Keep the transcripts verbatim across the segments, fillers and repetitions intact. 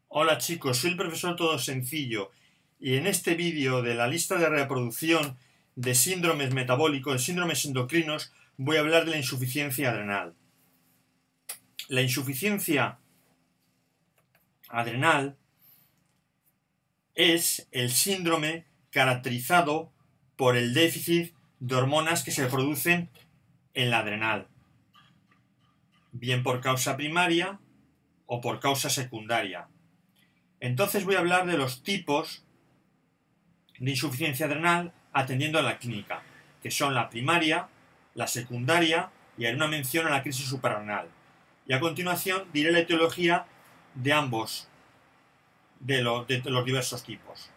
Hola chicos, soy el profesor Todo Sencillo y en este vídeo de la lista de reproducción de síndromes metabólicos, de síndromes endocrinos, voy a hablar de la insuficiencia adrenal. La insuficiencia adrenal es el síndrome caracterizado por el déficit de hormonas que se producen en la adrenal, bien por causa primaria o por causa secundaria. Entonces voy a hablar de los tipos de insuficiencia adrenal atendiendo a la clínica, que son la primaria, la secundaria y haré una mención a la crisis suprarrenal. Y a continuación diré la etiología de ambos, de, lo, de los diversos tipos.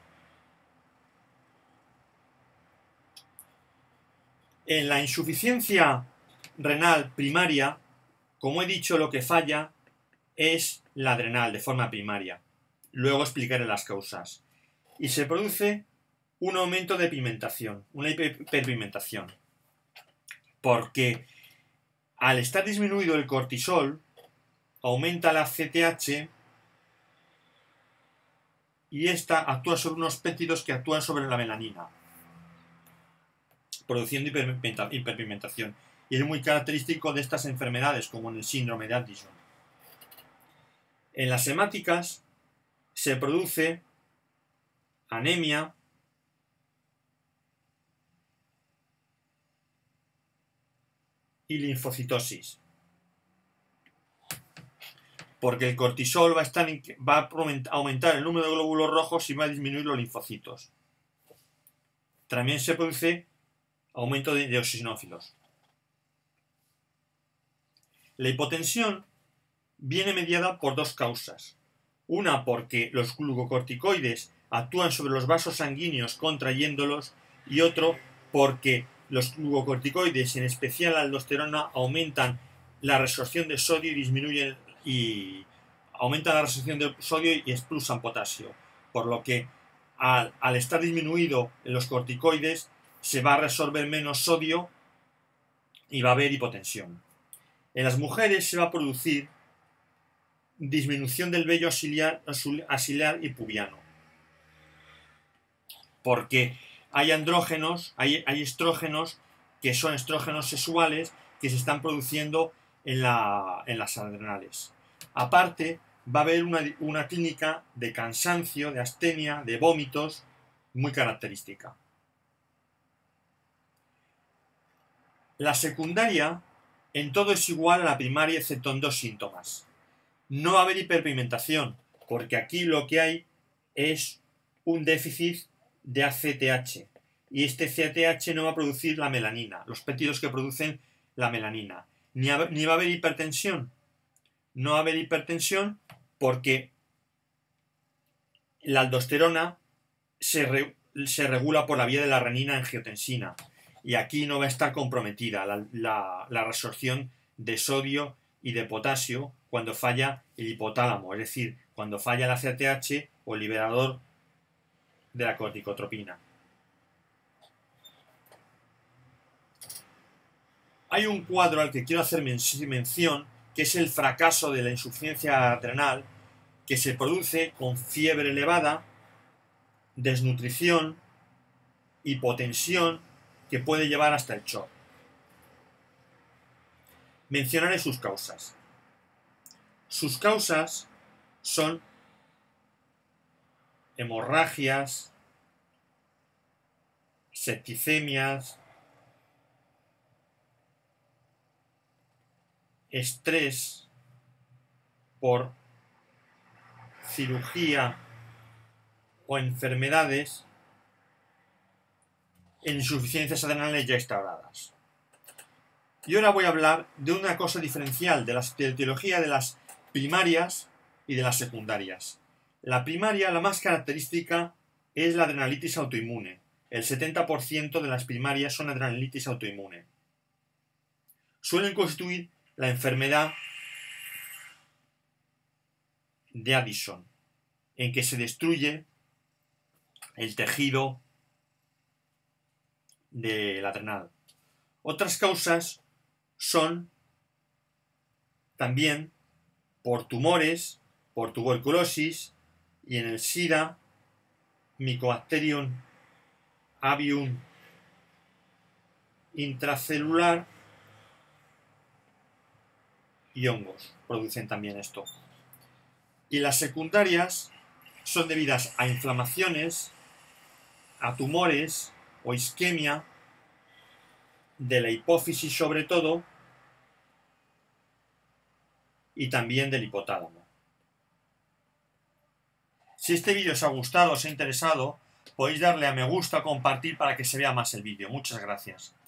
En la insuficiencia renal primaria, como he dicho, lo que falla es la adrenal de forma primaria. Luego explicaré las causas. Y se produce un aumento de pigmentación, una hiperpigmentación. Porque al estar disminuido el cortisol, aumenta la C T H y esta actúa sobre unos péptidos que actúan sobre la melanina, produciendo hiperpigmentación. Y es muy característico de estas enfermedades, como en el síndrome de Addison. En las hemáticas se produce anemia, y linfocitosis, porque el cortisol va a, estar, va a aumentar el número de glóbulos rojos y va a disminuir los linfocitos. También se produce aumento de, de eosinófilos. La hipotensión viene mediada por dos causas. Una, porque los glucocorticoides actúan sobre los vasos sanguíneos contrayéndolos, y otro, porque los glucocorticoides, en especial la aldosterona, aumentan la resorción de sodio y disminuyen y aumentan la resorción de sodio y expulsan potasio, por lo que al, al estar disminuido en los corticoides se va a resorber menos sodio y va a haber hipotensión. En las mujeres se va a producir disminución del vello axilar, axilar y pubiano, porque hay andrógenos, hay, hay estrógenos que son estrógenos sexuales que se están produciendo en, la, en las adrenales. Aparte, va a haber una, una clínica de cansancio, de astenia, de vómitos muy característica. La secundaria en todo es igual a la primaria excepto en dos síntomas. No va a haber hiperpigmentación, porque aquí lo que hay es un déficit de A C T H, y este C T H no va a producir la melanina, los péptidos que producen la melanina. Ni, a, ni va a haber hipertensión. No va a haber hipertensión porque la aldosterona se, re, se regula por la vía de la renina-angiotensina, y aquí no va a estar comprometida la, la, la resorción de sodio y de potasio cuando falla el hipotálamo, es decir, cuando falla la C T H o el liberador de la corticotropina. Hay un cuadro al que quiero hacer mención, que es el fracaso de la insuficiencia adrenal, que se produce con fiebre elevada, desnutrición, hipotensión, que puede llevar hasta el shock. Mencionaré sus causas. Sus causas son hemorragias, septicemias, estrés por cirugía o enfermedades, en insuficiencias adrenales ya instauradas. Y ahora voy a hablar de una cosa diferencial de la etiología de las primarias y de las secundarias. La primaria, la más característica, es la adrenalitis autoinmune. El setenta por ciento de las primarias son adrenalitis autoinmune. Suelen constituir la enfermedad de Addison, en que se destruye el tejido del adrenal. Otras causas son también por tumores, por tuberculosis y en el SIDA, Mycobacterium avium intracelular y hongos producen también esto. Y las secundarias son debidas a inflamaciones, a tumores o isquemia de la hipófisis sobre todo y también del hipotálamo. Si este vídeo os ha gustado, os ha interesado, podéis darle a me gusta o compartir para que se vea más el vídeo. Muchas gracias.